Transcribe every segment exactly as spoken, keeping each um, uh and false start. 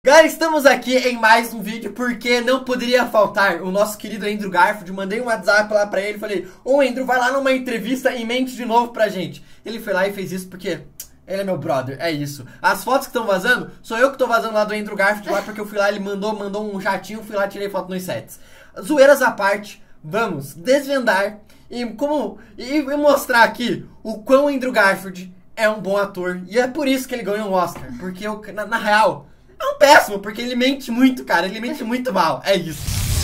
Galera, estamos aqui em mais um vídeo porque não poderia faltar o nosso querido Andrew Garfield. Mandei um WhatsApp lá pra ele, falei: ô Andrew, vai lá numa entrevista e mente de novo pra gente. Ele foi lá e fez isso porque ele é meu brother, é isso. As fotos que estão vazando, sou eu que tô vazando lá do Andrew Garfield lá porque eu fui lá, ele mandou, mandou um jatinho, fui lá, tirei foto nos sets. Zoeiras à parte, vamos desvendar e, como, e, e mostrar aqui o quão Andrew Garfield é um bom ator. E é por isso que ele ganhou um Oscar, porque eu, na, na real... é um péssimo, porque ele mente muito, cara. Ele mente muito mal. É isso.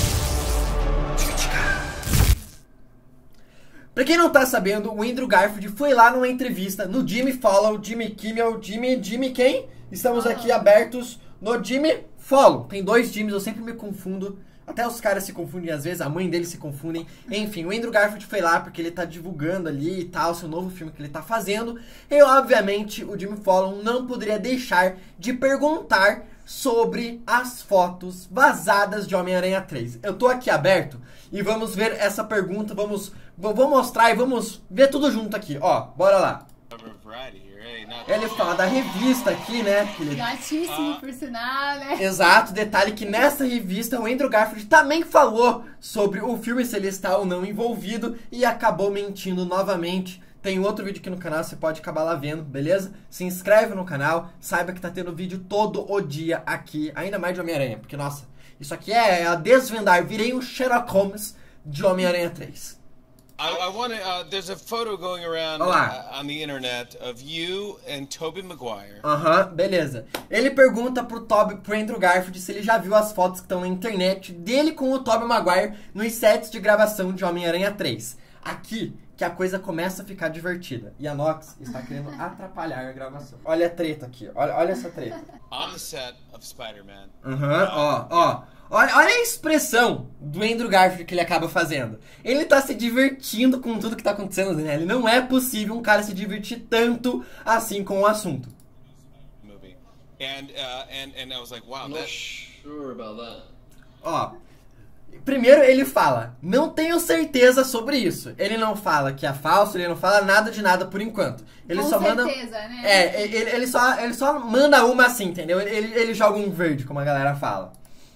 Pra quem não tá sabendo, o Andrew Garfield foi lá numa entrevista no Jimmy Fallon, Jimmy Kimmel, Jimmy... Jimmy quem? Estamos aqui abertos no Jimmy Fallon. Tem dois Jimmys, eu sempre me confundo. Até os caras se confundem às vezes, a mãe deles se confundem. Enfim, o Andrew Garfield foi lá porque ele tá divulgando ali e tal, seu novo filme que ele tá fazendo. E obviamente o Jimmy Fallon não poderia deixar de perguntar sobre as fotos vazadas de Homem-Aranha três. Eu tô aqui aberto e vamos ver essa pergunta, vamos, vou mostrar e vamos ver tudo junto aqui, ó, bora lá. Ele fala da revista aqui, né? Que ele... gatíssimo, por sinal, né? Exato, detalhe que nessa revista o Andrew Garfield também falou sobre o filme, se ele está ou não envolvido, e acabou mentindo novamente. Tem outro vídeo aqui no canal, você pode acabar lá vendo, beleza? Se inscreve no canal, saiba que tá tendo vídeo todo o dia aqui, ainda mais de Homem-Aranha, porque, nossa, isso aqui é a desvendar, virei um Sherlock Holmes de Homem-Aranha três. I, I want to. Uh, there's a photo going around uh, on the internet of you and Tobey Maguire. Aham, uhum, beleza. Ele pergunta pro Tobey, pro Andrew Garfield, se ele já viu as fotos que estão na internet dele com o Tobey Maguire nos sets de gravação de Homem-Aranha três. Aqui que a coisa começa a ficar divertida. E a Nox está querendo atrapalhar a gravação. Olha a treta aqui, olha, olha essa treta. On the set of Spider-Man. Aham, ó, ó. Olha, olha a expressão do Andrew Garfield que ele acaba fazendo. Ele tá se divertindo com tudo que tá acontecendo, né? Ele não é possível um cara se divertir tanto assim com o assunto. And, uh, and, and I was like, wow, not sure about that. Ó, primeiro ele fala, não tenho certeza sobre isso. Ele não fala que é falso, ele não fala nada de nada por enquanto. Ele com só certeza, manda, né? É, ele, ele, só, ele só manda uma assim, entendeu? Ele, ele, ele joga um verde, como a galera fala.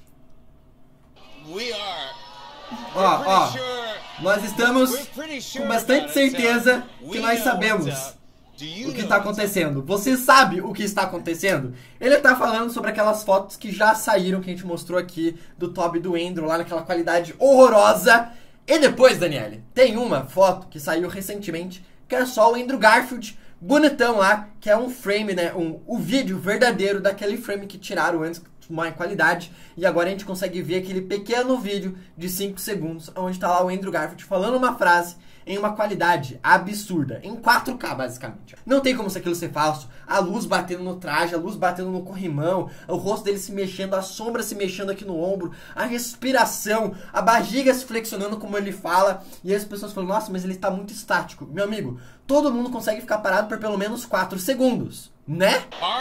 We are. Ó, ó, sure, nós estamos sure com bastante certeza que nós sabemos o que está acontecendo. Você sabe o que está acontecendo? Ele tá falando sobre aquelas fotos que já saíram, que a gente mostrou aqui, do Tobey e do Andrew, lá naquela qualidade horrorosa. E depois, Daniele, tem uma foto que saiu recentemente, que é só o Andrew Garfield bonitão lá, que é um frame, né, um, o vídeo verdadeiro daquele frame que tiraram antes, má qualidade, e agora a gente consegue ver aquele pequeno vídeo de cinco segundos, onde tá lá o Andrew Garfield falando uma frase em uma qualidade absurda, em quatro K basicamente. Não tem como aquilo ser falso, a luz batendo no traje, a luz batendo no corrimão, o rosto dele se mexendo, a sombra se mexendo aqui no ombro, a respiração, a barriga se flexionando como ele fala, e as pessoas falam, nossa, mas ele tá muito estático. Meu amigo, todo mundo consegue ficar parado por pelo menos quatro segundos, né?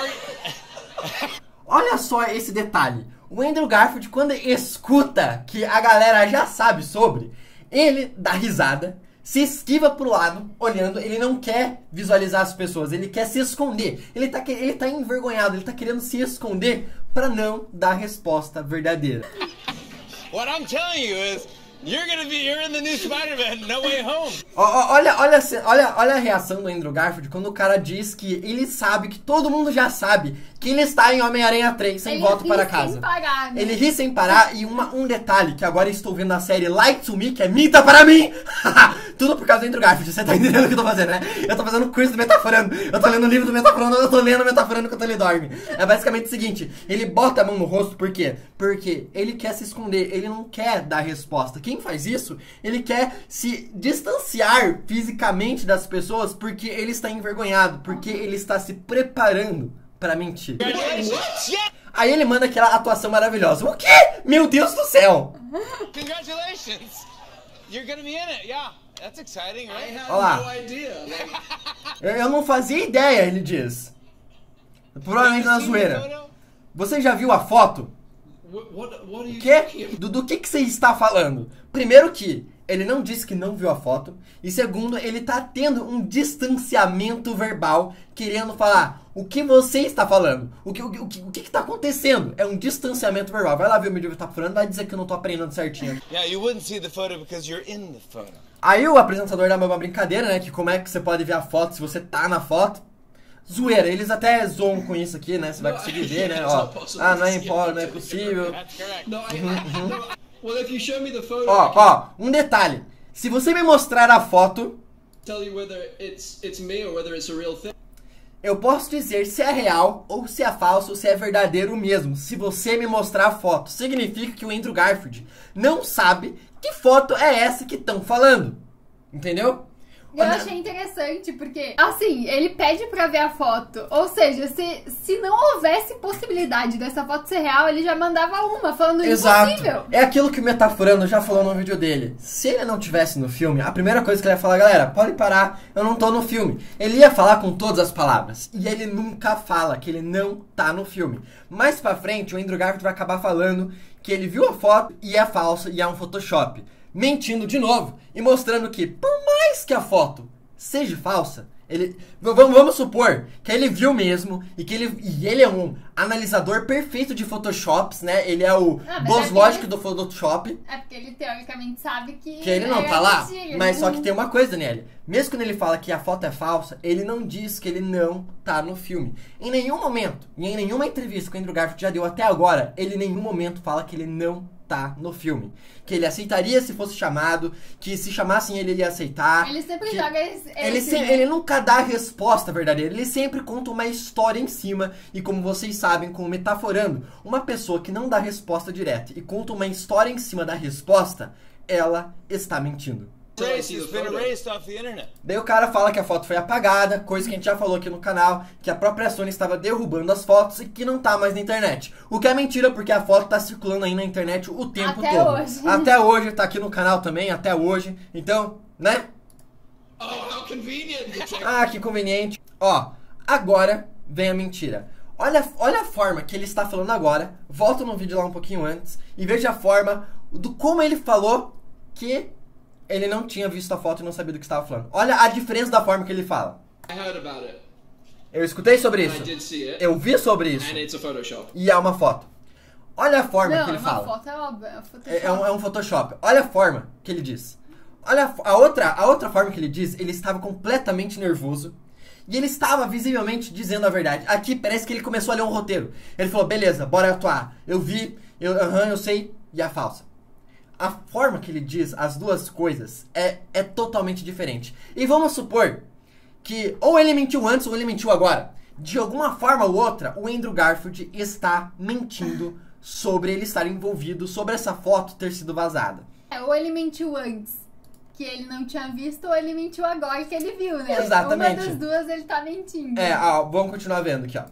Olha só esse detalhe. O Andrew Garfield, quando escuta que a galera já sabe sobre, ele dá risada, se esquiva pro lado, olhando, ele não quer visualizar as pessoas, ele quer se esconder. Ele tá, ele tá envergonhado, ele tá querendo se esconder pra não dar a resposta verdadeira. What I'm telling you is, you're gonna be, you're in the new Spider-Man, No Way Home. Olha, olha, olha, olha a reação do Andrew Garfield quando o cara diz que ele sabe, que todo mundo já sabe, que ele está em Homem-Aranha três, sem volta para casa. Sem parar, né? Ele ri sem parar, e uma, um detalhe, que agora estou vendo na série Light to Me, que é Minta para mim! Tudo por causa do Andrew Garfield, você tá entendendo o que eu tô fazendo, né? Eu tô fazendo curso do Metaforando, eu tô lendo o livro do Metaforando, eu tô lendo o Metaforando enquanto ele dorme. É basicamente o seguinte, ele bota a mão no rosto, por quê? Porque ele quer se esconder, ele não quer dar resposta. Quem faz isso, ele quer se distanciar fisicamente das pessoas porque ele está envergonhado, porque ele está se preparando pra mentir. Aí ele manda aquela atuação maravilhosa. O quê? Meu Deus do céu! Congratulations! You're gonna be in it, yeah. That's exciting, right? I have Olha lá. no idea. Like... Eu, eu não fazia ideia, ele diz. Provavelmente na zoeira. Você já viu a foto? What, what, what are you Que? talking about? Do, do que, que você está falando? Primeiro que ele não disse que não viu a foto. E segundo, ele tá tendo um distanciamento verbal, querendo falar o que você está falando. O que, o, o, o que que tá acontecendo? É um distanciamento verbal. Vai lá ver o vídeo que tá falando, vai dizer que eu não tô aprendendo certinho. Yeah, you wouldn't see the photo because you're in the photo. Aí o apresentador dá uma brincadeira, né? Que como é que você pode ver a foto se você tá na foto. Zoeira, eles até zoam com isso aqui, né? Você vai conseguir ver, né? Ó, ah, não é, impo- não é possível. Ó, ó, um detalhe. Se você me mostrar a foto, eu posso dizer se é real ou se é falso, ou se é verdadeiro mesmo. Se você me mostrar a foto, significa que o Andrew Garfield não sabe que foto é essa que estão falando. Entendeu? Eu achei interessante, porque, assim, ele pede pra ver a foto. Ou seja, se, se não houvesse possibilidade dessa foto ser real, ele já mandava uma, falando Exato. Impossível. É aquilo que o Metaforando já falou no vídeo dele. Se ele não tivesse no filme, a primeira coisa que ele ia falar, galera, pode parar, eu não tô no filme. Ele ia falar com todas as palavras. E ele nunca fala que ele não tá no filme. Mais pra frente, o Andrew Garfield vai acabar falando que ele viu a foto e é falsa e é um Photoshop. Mentindo de novo e mostrando que, por mais que a foto seja falsa, ele, vamos, vamos supor que ele viu mesmo e que ele, e ele é um analisador perfeito de Photoshops, né? Ele é o Ah, mas boss é que logic ele- do Photoshop, É porque ele teoricamente sabe que... que ele não é tá lá. mentira, Mas né? só que tem uma coisa, Daniele. Mesmo quando ele fala que a foto é falsa, ele não diz que ele não tá no filme. Em nenhum momento, e em nenhuma entrevista que o Andrew Garfield já deu até agora, ele em nenhum momento fala que ele não tá no filme. Que ele aceitaria se fosse chamado, que se chamassem ele, ele ia aceitar. Ele sempre que- joga esse... Ele, esse- se- ele nunca dá a resposta verdadeira, ele sempre conta uma história em cima. E como vocês sabem, como metaforando, uma pessoa que não dá resposta direta e conta uma história em cima da resposta, ela está mentindo. Race has been erased off the internet. Daí o cara fala que a foto foi apagada, coisa que a gente já falou aqui no canal, que a própria Sony estava derrubando as fotos e que não tá mais na internet. O que é mentira, porque a foto tá circulando aí na internet o tempo Até todo. hoje. Até hoje, tá aqui no canal também, até hoje. Então, né? Oh, how convenient! Ah, que conveniente. Ó, agora vem a mentira. Olha, olha a forma que ele está falando agora. Volta no vídeo lá um pouquinho antes e veja a forma do como ele falou que ele não tinha visto a foto e não sabia do que estava falando. Olha a diferença da forma que ele fala. I heard about it. Eu escutei sobre I isso. did see it. Eu vi sobre isso. And it's a Photoshop. E é uma foto. Olha a forma Não, que ele uma fala. foto é óbvio, é um Photoshop. É, é um, é um Photoshop. Olha a forma que ele diz. Olha a, a outra, a outra forma que ele diz, ele estava completamente nervoso. E ele estava visivelmente dizendo a verdade. Aqui parece que ele começou a ler um roteiro. Ele falou, beleza, bora atuar. Eu vi, eu, aham, eu sei, e é falsa. A forma que ele diz as duas coisas é, é totalmente diferente. E vamos supor que ou ele mentiu antes ou ele mentiu agora. De alguma forma ou outra, o Andrew Garfield está mentindo sobre ele estar envolvido, sobre essa foto ter sido vazada. É, ou ele mentiu antes, que ele não tinha visto, ou ele mentiu agora que ele viu, né? Exatamente. Uma das duas ele tá mentindo. É, ó, vamos continuar vendo aqui, ó.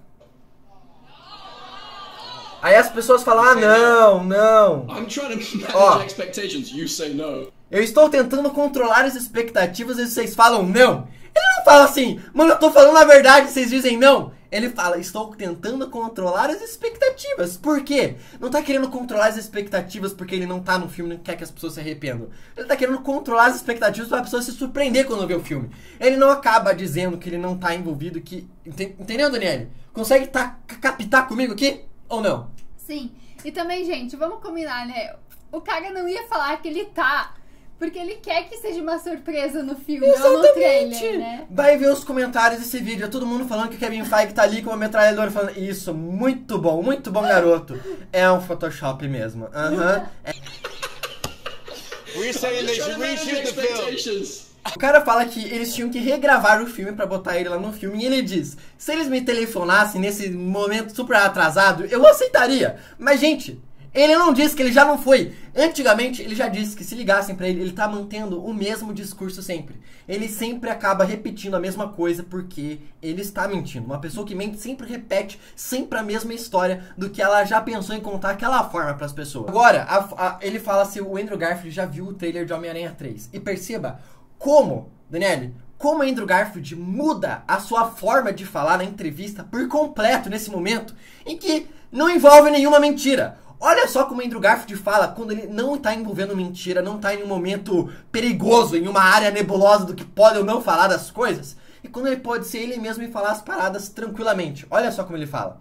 Aí as pessoas falam, ah, não, não. I'm trying to manage Oh. expectations. You say no. Eu estou tentando controlar as expectativas e vocês falam não. Ele não fala assim, mano, eu tô falando a verdade e vocês dizem não. Ele fala, estou tentando controlar as expectativas. Por quê? Não tá querendo controlar as expectativas porque ele não tá no filme e não quer que as pessoas se arrependam. Ele tá querendo controlar as expectativas para a pessoa se surpreender quando vê o filme. Ele não acaba dizendo que ele não tá envolvido, que... Enten- Entendeu, Daniele? Consegue tá, captar comigo aqui? Ou não? Sim. E também, gente, vamos combinar, né? O cara não ia falar que ele tá, porque ele quer que seja uma surpresa no filme, ou no trailer, né? Vai ver os comentários desse vídeo, é todo mundo falando que o Kevin Feige tá ali com uma metralhadora falando isso, muito bom, muito bom, garoto. É um Photoshop mesmo. Aham. É. We're saying they should Trying to manage reshoot the film. expectations. O cara fala que eles tinham que regravar o filme pra botar ele lá no filme. E ele diz, se eles me telefonassem nesse momento super atrasado, eu aceitaria. Mas, gente, ele não disse que ele já não foi. Antigamente, ele já disse que se ligassem pra ele, ele tá mantendo o mesmo discurso sempre. Ele sempre acaba repetindo a mesma coisa porque ele está mentindo. Uma pessoa que mente sempre repete sempre a mesma história do que ela já pensou em contar aquela forma pras pessoas. Agora, a, a, ele fala se o Andrew Garfield já viu o trailer de Homem-Aranha três. E perceba como, Daniele, como Andrew Garfield muda a sua forma de falar na entrevista por completo nesse momento em que não envolve nenhuma mentira. Olha só como o Andrew Garfield fala quando ele não tá envolvendo mentira, não tá em um momento perigoso, em uma área nebulosa do que pode ou não falar das coisas. E quando ele pode ser ele mesmo e falar as paradas tranquilamente. Olha só como ele fala.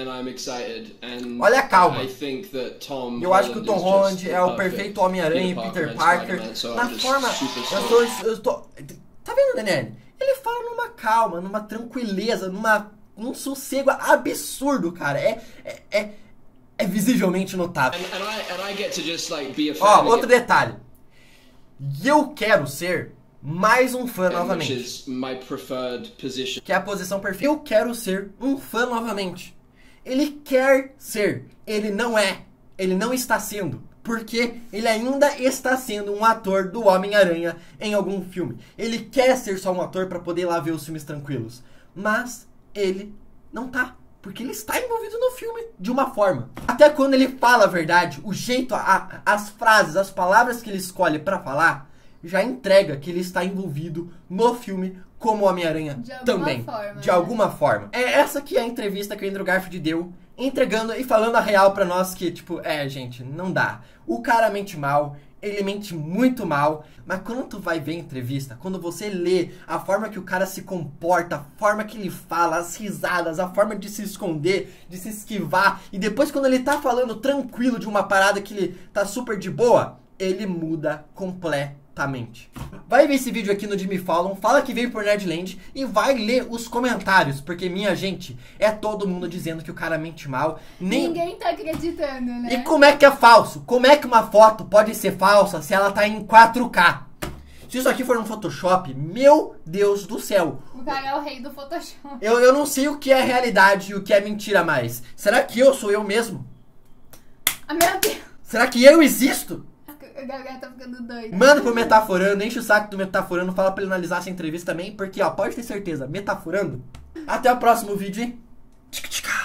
Olha a calma. Eu acho que o Tom Holland é o perfeito Homem-Aranha e Peter Parker. Na forma... Eu tô, eu tô... Tá vendo, Daniel? Ele fala numa calma, numa tranquileza, numa, num sossego absurdo, cara. É... é, é É visivelmente notável. And, and I, and I get to just, like, be a fan. Ó, outro detalhe. Eu quero ser mais um fã novamente. Which is my preferred position. Que é a posição perfeita. Eu quero ser um fã novamente. Ele quer ser. Ele não é. Ele não está sendo. Porque ele ainda está sendo um ator do Homem-Aranha em algum filme. Ele quer ser só um ator para poder ir lá ver os filmes tranquilos. Mas ele não tá. Porque ele está envolvido no filme de uma forma. Até quando ele fala a verdade, o jeito, a, as frases, as palavras que ele escolhe pra falar, já entrega que ele está envolvido no filme como Homem-Aranha também. Forma, de né? alguma forma. É essa que é a entrevista que o Andrew Garfield deu, entregando e falando a real pra nós que, tipo, é, gente, não dá. O cara mente mal, ele mente muito mal, mas quando tu vai ver a entrevista, quando você lê a forma que o cara se comporta, a forma que ele fala, as risadas, a forma de se esconder, de se esquivar, e depois quando ele tá falando tranquilo de uma parada que ele tá super de boa, ele muda completamente. Vai ver esse vídeo aqui no Jimmy Fallon, fala que veio por Nerdland e vai ler os comentários, porque, minha gente, é todo mundo dizendo que o cara mente mal. Nem... Ninguém tá acreditando, né? E como é que é falso? Como é que uma foto pode ser falsa se ela tá em quatro K? Se isso aqui for um Photoshop, meu Deus do céu. O cara é o rei do Photoshop. Eu, eu não sei o que é realidade e o que é mentira mais. Será que eu sou eu mesmo? Ah, meu Deus. Será que eu existo? O Gabriel tá ficando doido. Manda pro Metaforando, enche o saco do Metaforando, fala pra ele analisar essa entrevista também, porque, ó, pode ter certeza, Metaforando. Até o próximo vídeo, hein? Tic, tic.